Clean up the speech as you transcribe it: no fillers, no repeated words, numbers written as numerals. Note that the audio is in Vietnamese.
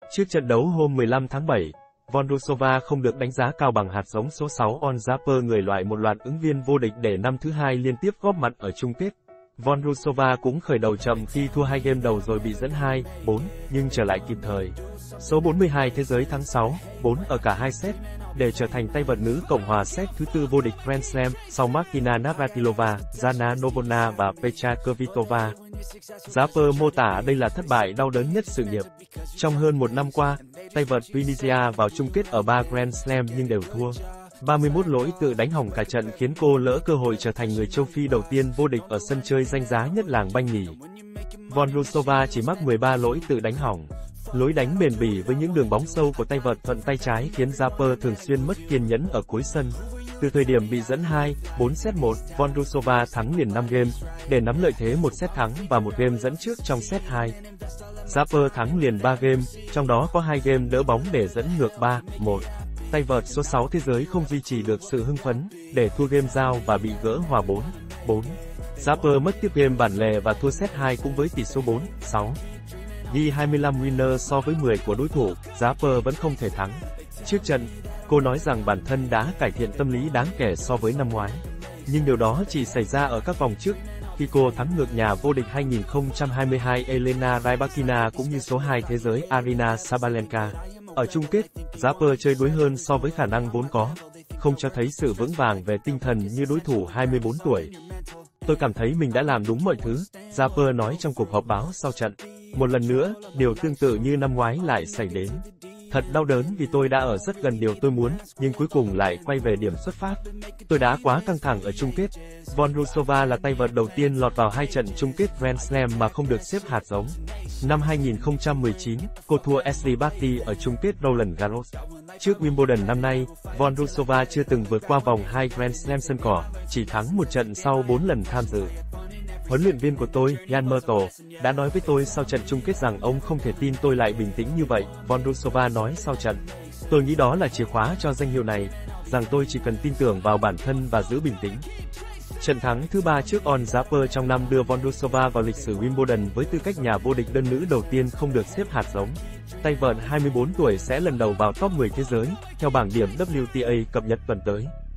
Trước trận đấu hôm 15 tháng 7, Vondrousova không được đánh giá cao bằng hạt giống số 6 On Draper, người loại một loạt ứng viên vô địch để năm thứ hai liên tiếp góp mặt ở chung kết. Vondrousova cũng khởi đầu chậm khi thua 2 game đầu rồi bị dẫn 2-4, nhưng trở lại kịp thời. Số 42 thế giới thắng 6-4 ở cả hai set, để trở thành tay vợt nữ Cộng hòa Séc thứ tư vô địch Grand Slam, sau Martina Navratilova, Jana Novotná và Petra Kvitova. Draper mô tả đây là thất bại đau đớn nhất sự nghiệp. Trong hơn một năm qua, tay vợt Tunisia vào chung kết ở 3 Grand Slam nhưng đều thua. 31 lỗi tự đánh hỏng cả trận khiến cô lỡ cơ hội trở thành người châu Phi đầu tiên vô địch ở sân chơi danh giá nhất làng banh nhì. Vondrousova chỉ mắc 13 lỗi tự đánh hỏng. Lối đánh bền bỉ với những đường bóng sâu của tay vợt thuận tay trái khiến Draper thường xuyên mất kiên nhẫn ở cuối sân. Từ thời điểm bị dẫn 2-4 set 1, Vondrousova thắng liền 5 game, để nắm lợi thế 1 set thắng và 1 game dẫn trước trong set 2. Draper thắng liền 3 game, trong đó có 2 game đỡ bóng để dẫn ngược 3-1. Tay vợt số 6 thế giới không duy trì được sự hưng phấn, để thua game giao và bị gỡ hòa 4-4. Draper mất tiếp game bản lề và thua set 2 cũng với tỷ số 4-6. Ghi 25 winner so với 10 của đối thủ, Draper vẫn không thể thắng. Trước trận, cô nói rằng bản thân đã cải thiện tâm lý đáng kể so với năm ngoái. Nhưng điều đó chỉ xảy ra ở các vòng trước, khi cô thắng ngược nhà vô địch 2022 Elena Rybakina cũng như số 2 thế giới Aryna Sabalenka. Ở chung kết, Draper chơi đuối hơn so với khả năng vốn có, không cho thấy sự vững vàng về tinh thần như đối thủ 24 tuổi. Tôi cảm thấy mình đã làm đúng mọi thứ, Draper nói trong cuộc họp báo sau trận. Một lần nữa, điều tương tự như năm ngoái lại xảy đến. Thật đau đớn vì tôi đã ở rất gần điều tôi muốn, nhưng cuối cùng lại quay về điểm xuất phát. Tôi đã quá căng thẳng ở chung kết. Vondrousova là tay vợt đầu tiên lọt vào 2 trận chung kết Grand Slam mà không được xếp hạt giống. Năm 2019, cô thua Ashley Barty ở chung kết Roland Garros. Trước Wimbledon năm nay, Vondrousova chưa từng vượt qua vòng 2 Grand Slam sân cỏ, chỉ thắng một trận sau 4 lần tham dự. Huấn luyện viên của tôi, Jan Merkel, đã nói với tôi sau trận chung kết rằng ông không thể tin tôi lại bình tĩnh như vậy, Vondrousova nói sau trận. Tôi nghĩ đó là chìa khóa cho danh hiệu này, rằng tôi chỉ cần tin tưởng vào bản thân và giữ bình tĩnh. Trận thắng thứ 3 trước On Draper trong năm đưa Vondrousova vào lịch sử Wimbledon với tư cách nhà vô địch đơn nữ đầu tiên không được xếp hạt giống. Tay vợt 24 tuổi sẽ lần đầu vào top 10 thế giới, theo bảng điểm WTA cập nhật tuần tới.